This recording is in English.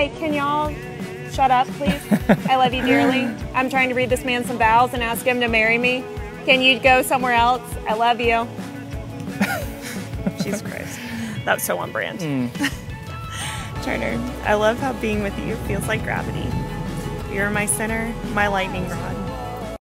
Hey, can y'all shut up, please? I love you dearly. I'm trying to read this man some vows and ask him to marry me. Can you go somewhere else? I love you. Jesus Christ. That's so on brand. Turner, I love how being with you feels like gravity. You're my center, my lightning rod.